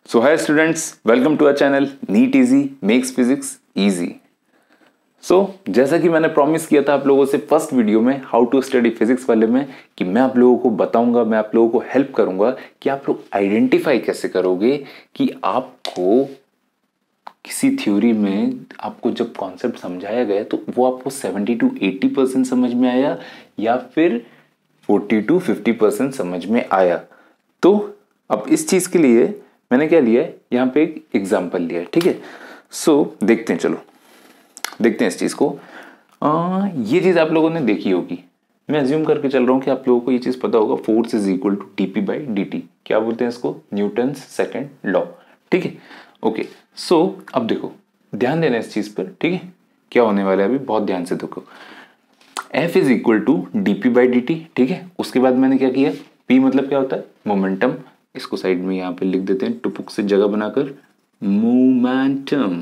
So hi students, welcome to our channel NEET Easy makes physics easy. जैसा कि मैंने promise किया था आप लोगों से फर्स्ट वीडियो में हाउ टू स्टडी फिजिक्स वाले में कि मैं आप लोगों को बताऊंगा, मैं आप लोगों को हेल्प करूंगा कि आप लोग आइडेंटिफाई कैसे करोगे कि आपको किसी थ्योरी में आपको जब कॉन्सेप्ट समझाया गया तो वो आपको 70 to 80% समझ में आया या फिर 40 to 50% समझ में आया। तो अब इस चीज के लिए मैंने क्या लिया है, यहाँ पे एक एग्जाम्पल लिया है, ठीक है। देखते हैं, चलो देखते हैं इस चीज को। ये चीज आप लोगों ने देखी होगी, मैं अज्यूम करके चल रहा हूँ कि आप लोगों को ये चीज पता होगा। Force is equal to dp by dt, क्या बोलते हैं इसको, न्यूटन्स सेकंड लॉ, ठीक है। ओके, अब देखो, ध्यान देना इस चीज पर, ठीक है। क्या होने वाला है अभी, बहुत ध्यान से देखो। F is equal to dp by dt, ठीक है। उसके बाद मैंने क्या किया, P मतलब क्या होता है, मोमेंटम। इसको साइड में यहाँ पे लिख देते हैं टुपुक से जगह बनाकर, मोमेंटम।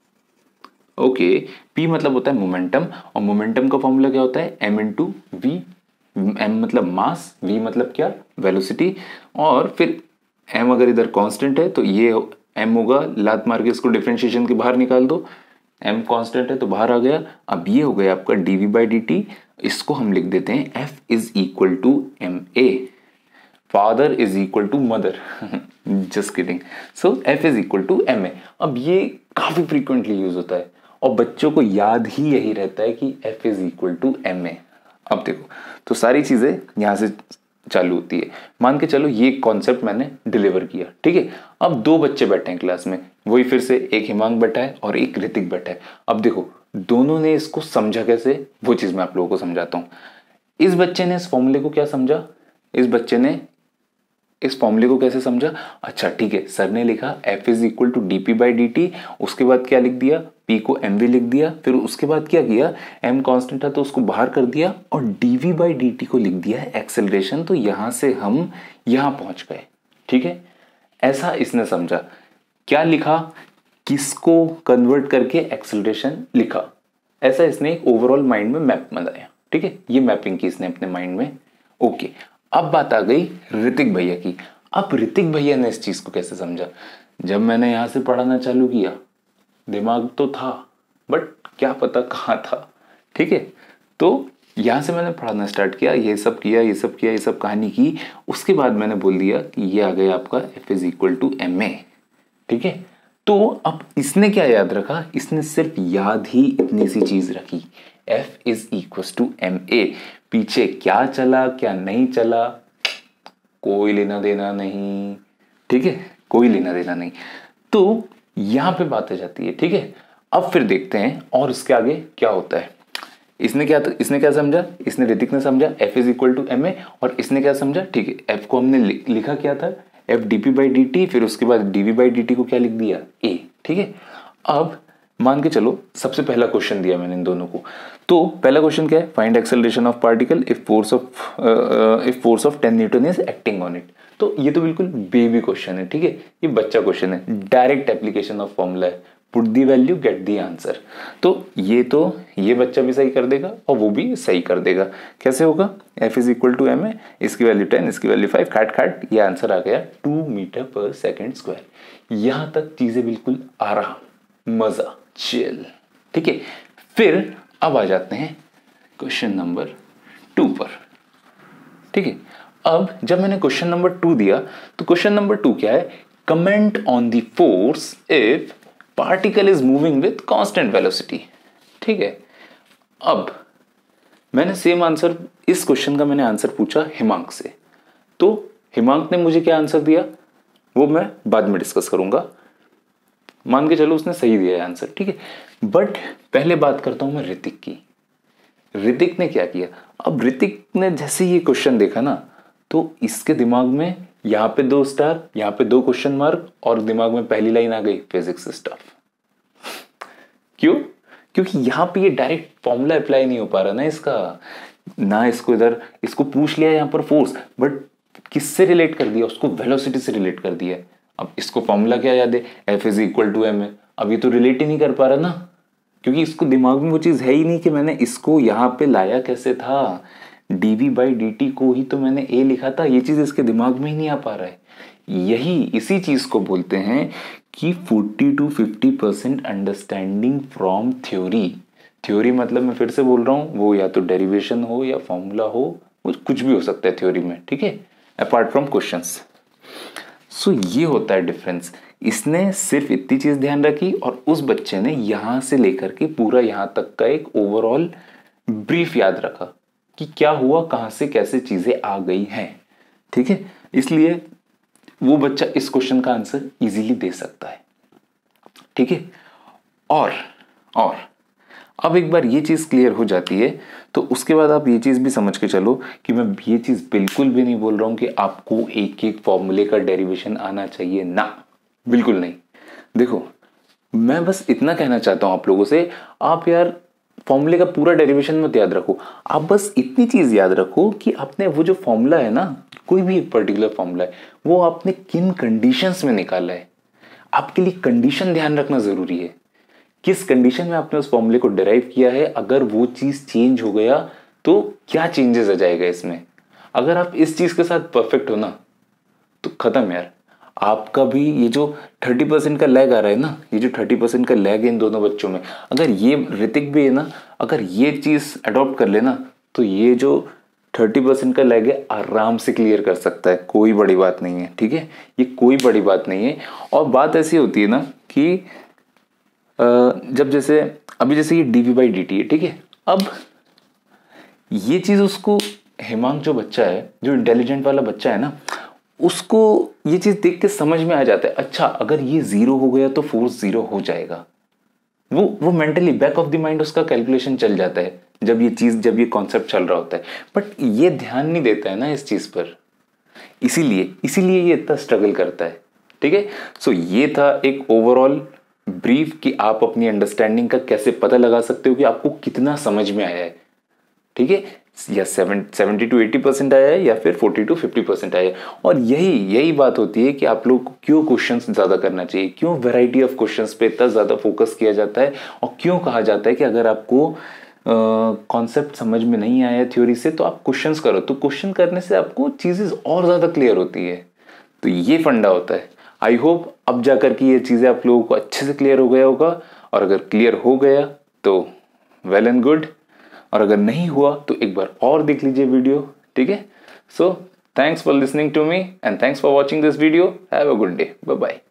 ओके, P मतलब होता है मोमेंटम, और मोमेंटम का फॉर्मूला क्या होता है, m इंटू वी। m मतलब मास, v मतलब क्या, वेलोसिटी, और फिर m अगर इधर कांस्टेंट है तो ये m होगा, लात मार के इसको डिफरेंशिएशन के बाहर निकाल दो, m कांस्टेंट है तो बाहर आ गया। अब ये हो गया आपका dv बाई dt, इसको हम लिख देते हैं f is equal to ma, father is equal to mother, just kidding. f is equal to ma। अब ये काफी फ्रीक्वेंटली यूज होता है और बच्चों को याद ही यही रहता है कि f is equal to ma। अब देखो, तो सारी चीजें यहां से चालू होती है। मान के चलो ये कॉन्सेप्ट मैंने डिलीवर किया, ठीक है। अब दो बच्चे बैठे हैं क्लास में, वही फिर से एक हिमांक बैठा है और एक ऋतिक बैठा है। अब देखो, दोनों ने इसको समझा कैसे, वो चीज मैं आप लोगों को समझाता हूं। इस बच्चे ने इस फॉर्मूले को क्या समझा, इस बच्चे ने इस फॉर्मूले को कैसे समझा, अच्छा ठीक है, सर ने लिखा f is equal to D P by D T, उसके बाद क्या लिख दिया, p को mv लिख दिया, फिर उसके बाद क्या किया, m कांस्टेंट था तो उसको बाहर कर दिया और dv बाई dt को लिख दिया है एक्सेलरेशन। तो यहां से हम यहां पहुंच गए, ठीक है। ऐसा इसने समझा, क्या लिखा, किसको कन्वर्ट करके एक्सेलरेशन लिखा, ऐसा इसने एक ओवरऑल माइंड में मैप बनाया, ठीक है। ये मैपिंग की इसने अपने माइंड में। ओके, अब बात आ गई ऋतिक भैया की। अब ऋतिक भैया ने इस चीज को कैसे समझा, जब मैंने यहां से पढ़ाना चालू किया, दिमाग तो था बट क्या पता कहाँ था, ठीक है। तो यहां से मैंने पढ़ाना स्टार्ट किया, ये सब किया, ये सब किया, ये सब कहानी की। उसके बाद मैंने बोल दिया कि ये आ गया आपका f is equal to ma, ठीक है। तो अब इसने क्या याद रखा, इसने सिर्फ याद ही इतनी सी चीज रखी, f is equal to ma। पीछे क्या चला क्या नहीं चला कोई लेना देना नहीं, ठीक है, कोई लेना देना नहीं। तो यहां पे बात आ जाती है, ठीक है। अब फिर देखते हैं और उसके आगे क्या होता है। इसने क्या समझा, इसने ऋतिक ने समझा f is equal to ma, और इसने क्या समझा, ठीक है, f को हमने लिखा क्या था, f dp बाई dt, फिर उसके बाद dv बाई dt को क्या लिख दिया, a, ठीक है। अब मान के चलो, सबसे पहला क्वेश्चन दिया मैंने इन दोनों को। तो पहला क्वेश्चन क्या है, find acceleration of particle if force of 10 newton is acting on it. तो ये तो बिल्कुल बेबी क्वेश्चन है, ठीक है, ये बच्चा क्वेश्चन है, डायरेक्ट एप्लीकेशन ऑफ फॉर्मूला है, put the value get the answer. तो ये बच्चा भी सही कर देगा और वो भी सही कर देगा। कैसे होगा, f is equal to ma, इसकी वैल्यू 10, इसकी वैल्यू 5, खाट ये आंसर आ गया 2 मीटर पर सेकेंड स्क्वायर। यहां तक चीजें बिल्कुल आराम, मजा, चिल, ठीक है। फिर अब आ जाते हैं क्वेश्चन नंबर 2 पर, ठीक है। अब जब मैंने क्वेश्चन नंबर 2 दिया तो क्वेश्चन नंबर 2 क्या है, comment on the force if particle is moving with constant velocity, ठीक है। अब मैंने सेम आंसर, इस क्वेश्चन का मैंने आंसर पूछा हिमांक से, तो हिमांक ने मुझे क्या आंसर दिया वो मैं बाद में डिस्कस करूंगा। मान के चलो उसने सही दिया है आंसर, ठीक है। बट पहले बात करता हूं मैं ऋतिक की। ऋतिक ने क्या किया, अब ऋतिक ने जैसे ये क्वेश्चन देखा ना, तो इसके दिमाग में यहां पे 2 स्टार, यहां पे 2 क्वेश्चन मार्क, और दिमाग में पहली लाइन आ गई, फिजिक्स स्टफ। क्यों, क्योंकि यहां पे ये डायरेक्ट फॉर्मूला अप्लाई नहीं हो पा रहा ना इसका, ना इसको इधर, इसको पूछ लिया यहां पर फोर्स, बट किससे रिलेट कर दिया, उसको वेलोसिटी से रिलेट कर दिया। अब इसको फॉर्मूला क्या याद है, f is equal to ma। अब ये तो रिलेट ही नहीं कर पा रहा ना, क्योंकि इसको दिमाग में वो चीज है ही नहीं कि मैंने इसको यहां पे लाया कैसे था, dv बाई dt को ही तो मैंने a लिखा था, ये चीज इसके दिमाग में ही नहीं आ पा रहा है। यही इसी चीज को बोलते हैं कि 40 to 50% understanding from theory. Theory मतलब मैं फिर से बोल रहा हूँ, वो या तो डेरिवेशन हो या फॉर्मूला हो, वो कुछ भी हो सकता है थ्योरी में, ठीक है, अपार्ट फ्रॉम क्वेश्चंस। सो ये होता है डिफरेंस। इसने सिर्फ इतनी चीज ध्यान रखी और उस बच्चे ने यहां से लेकर के पूरा यहां तक का एक ओवरऑल ब्रीफ याद रखा कि क्या हुआ, कहां से कैसे चीजें आ गई हैं, ठीक है। इसलिए वो बच्चा इस क्वेश्चन का आंसर इजीली दे सकता है, ठीक है। और अब एक बार ये चीज क्लियर हो जाती है तो उसके बाद आप ये चीज भी समझ के चलो कि मैं ये चीज बिल्कुल भी नहीं बोल रहा हूं कि आपको एक एक फॉर्मूले का डेरिवेशन आना चाहिए, ना, बिल्कुल नहीं। देखो, मैं बस इतना कहना चाहता हूं आप लोगों से, आप यार फॉर्मूले का पूरा डेरिवेशन मत याद रखो, आप बस इतनी चीज याद रखो कि आपने वो जो फॉर्मूला है ना, कोई भी एक पर्टिकुलर फॉर्मूला है, वो आपने किन कंडीशंस में निकाला है। आपके लिए कंडीशन ध्यान रखना जरूरी है, किस कंडीशन में आपने उस फॉर्मूले को डिराइव किया है। अगर वो चीज चेंज हो गया तो क्या चेंजेस आ जाएगा इसमें। अगर आप इस चीज के साथ परफेक्ट हो ना तो खत्म यार। आपका भी ये जो 30% का लैग आ रहा है ना, ये जो 30% का लैग है इन दोनों बच्चों में, अगर ये ऋतिक भी है ना, अगर ये चीज अडॉप्ट कर लेना तो ये जो 30% का लैग है आराम से क्लियर कर सकता है, कोई बड़ी बात नहीं है, ठीक है। ये कोई बड़ी बात नहीं है। और बात ऐसी होती है ना कि जब जैसे अभी जैसे ये dv/dt है, ठीक है। अब ये चीज उसको हेमांग जो बच्चा है, जो इंटेलिजेंट वाला बच्चा है ना, उसको ये चीज देख के समझ में आ जाता है, अच्छा अगर ये 0 हो गया तो फोर्स 0 हो जाएगा। वो mentally back of the mind उसका कैलकुलेशन चल जाता है जब ये कॉन्सेप्ट चल रहा होता है, बट ये ध्यान नहीं देता है ना इस चीज पर, इसीलिए ये इतना स्ट्रगल करता है, ठीक है। सो ये था एक ओवरऑल ब्रीफ कि आप अपनी अंडरस्टैंडिंग का कैसे पता लगा सकते हो कि आपको कितना समझ में आया है, ठीक है, या 70 to 80% आया है या फिर 40 to 50% आया है। और यही बात होती है कि आप लोग को क्यों क्वेश्चंस ज्यादा करना चाहिए, क्यों वैरायटी ऑफ क्वेश्चंस पे इतना ज्यादा फोकस किया जाता है, और क्यों कहा जाता है कि अगर आपको कॉन्सेप्ट समझ में नहीं आया थ्योरी से तो आप क्वेश्चंस करो, तो क्वेश्चन करने से आपको चीजें और ज्यादा क्लियर होती है। तो ये फंडा होता है। आई होप अब जाकर के ये चीजें आप लोगों को अच्छे से क्लियर हो गया होगा, और अगर क्लियर हो गया तो वेल एंड गुड, और अगर नहीं हुआ तो एक बार और देख लीजिए वीडियो, ठीक है। So thanks for listening to me and thanks for watching this video. Have a good day, bye bye.